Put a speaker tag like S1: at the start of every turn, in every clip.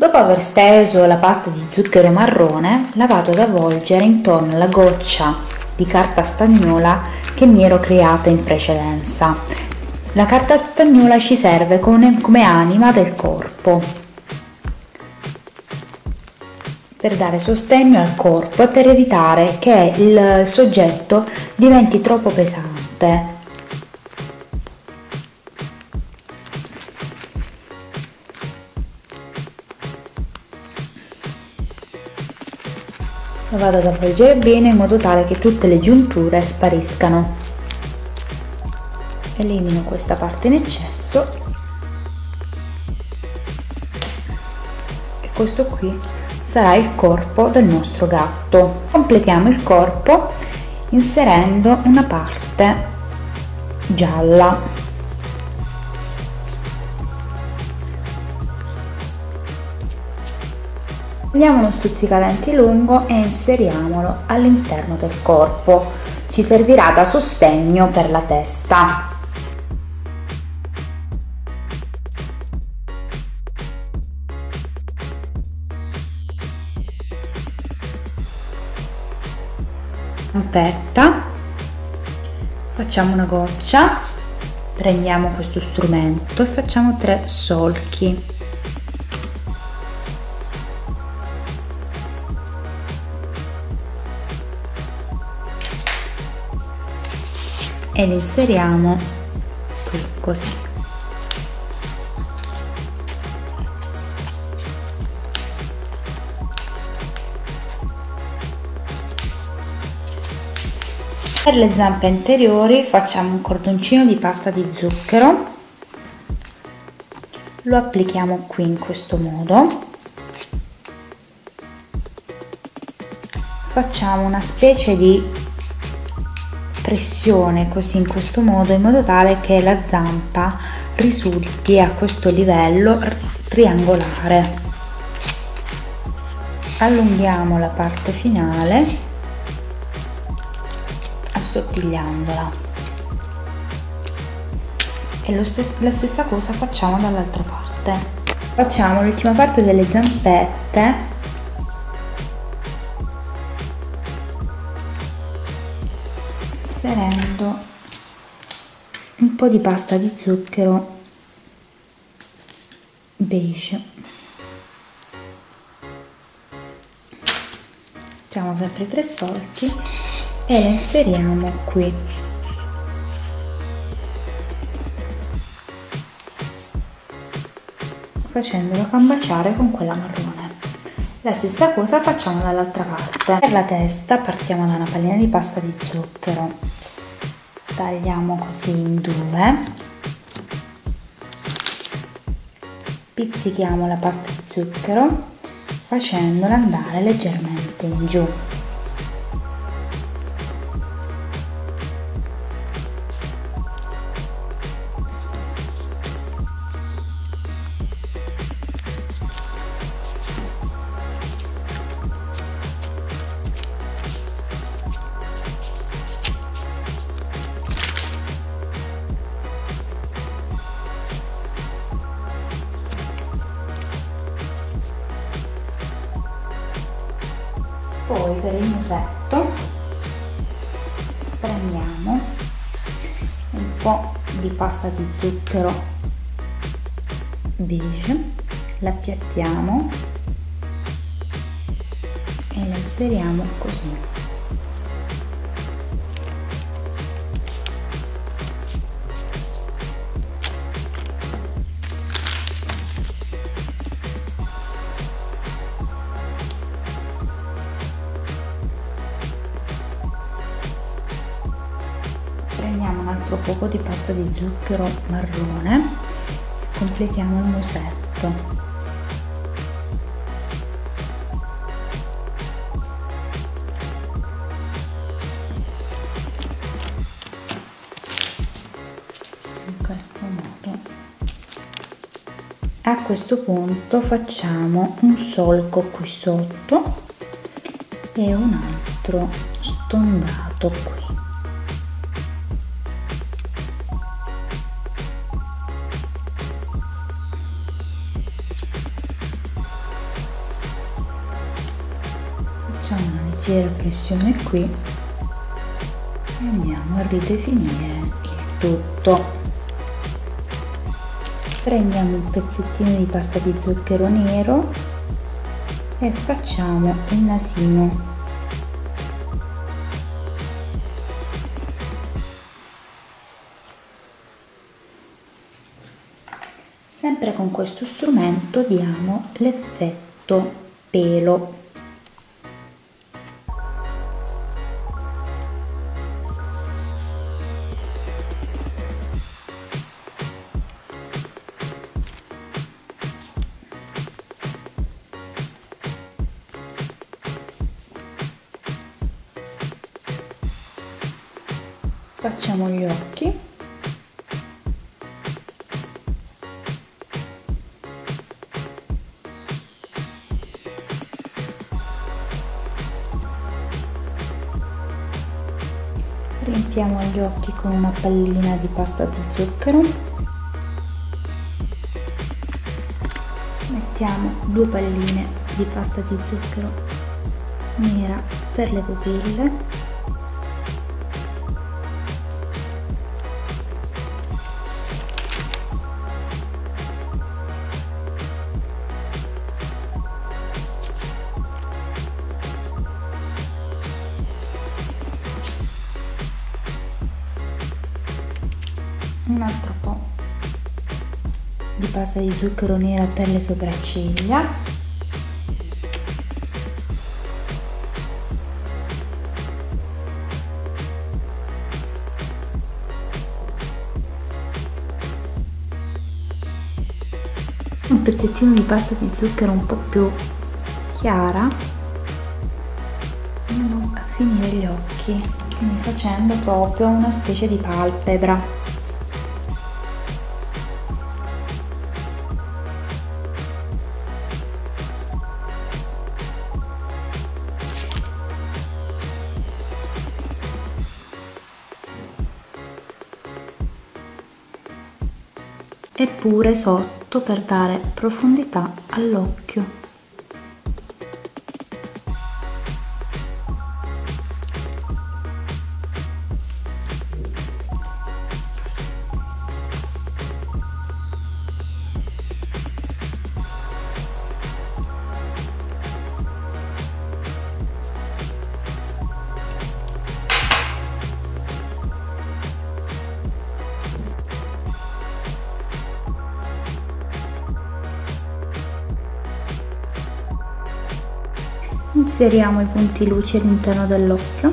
S1: Dopo aver steso la pasta di zucchero marrone, la vado ad avvolgere intorno alla goccia di carta stagnola che mi ero creata in precedenza. La carta stagnola ci serve come anima del corpo, per dare sostegno al corpo e per evitare che il soggetto diventi troppo pesante. Lo vado ad avvolgere bene in modo tale che tutte le giunture spariscano. Elimino questa parte in eccesso e questo qui sarà il corpo del nostro gatto. Completiamo il corpo inserendo una parte gialla. Prendiamo uno stuzzicadenti lungo e inseriamolo all'interno del corpo. Ci servirà da sostegno per la testa. Aspetta, facciamo una goccia, prendiamo questo strumento e facciamo 3 solchi. E li inseriamo qui così. Per le zampe anteriori facciamo un cordoncino di pasta di zucchero, lo applichiamo qui in questo modo, facciamo una specie di pressione così in questo modo, in modo tale che la zampa risulti a questo livello triangolare. Allunghiamo la parte finale assottigliandola e la stessa cosa facciamo dall'altra parte. Facciamo l'ultima parte delle zampette inserendo un po' di pasta di zucchero beige. Facciamo sempre 3 solchi e le inseriamo qui. Facendolo combaciare con quella marrone. La stessa cosa facciamo dall'altra parte. Per la testa partiamo da una pallina di pasta di zucchero, tagliamo così in 2, pizzichiamo la pasta di zucchero facendola andare leggermente in giù. Poi per il musetto prendiamo un po' di pasta di zucchero beige, la appiattiamo e la inseriamo così. Prendiamo un altro poco di pasta di zucchero marrone e completiamo il musetto. In questo modo. A questo punto facciamo un solco qui sotto e un altro stondato qui. facciamo una leggera pressione qui e andiamo a ridefinire il tutto. Prendiamo un pezzettino di pasta di zucchero nero e facciamo il nasino. Sempre con questo strumento diamo l'effetto pelo. Facciamo gli occhi. Riempiamo gli occhi con una pallina di pasta di zucchero. Mettiamo 2 palline di pasta di zucchero nera per le pupille. Un altro po' di pasta di zucchero nera per le sopracciglia. Un pezzettino di pasta di zucchero un po' più chiara. Andiamo a finire gli occhi, quindi facendo proprio una specie di palpebra. E pure sotto per dare profondità all'occhio. Inseriamo i punti luci all'interno dell'occhio.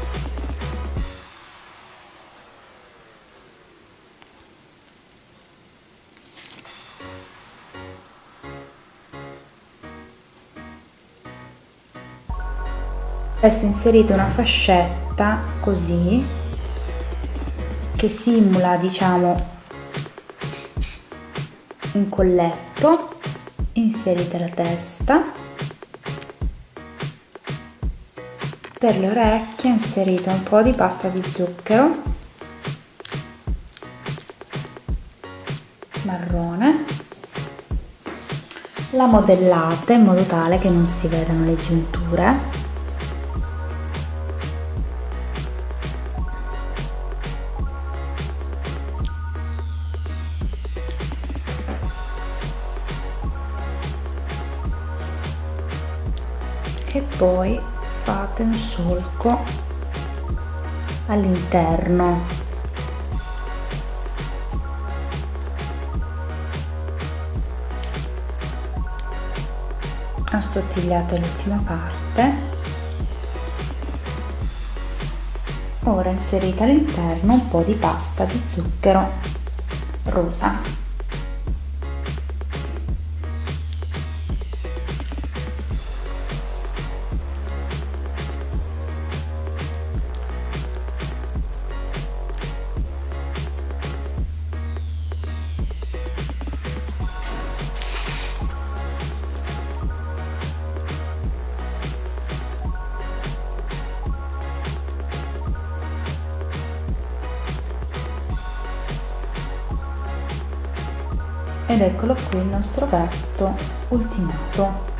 S1: Adesso inserite una fascetta così che simula, diciamo, un colletto. Inserite la testa. Per le orecchie inserite un po' di pasta di zucchero marrone, la modellate in modo tale che non si vedano le giunture. E poi fate un solco all'interno. Assottigliate l'ultima parte. Ora inserite all'interno un po' di pasta di zucchero rosa. Ed eccolo qui il nostro gatto ultimato.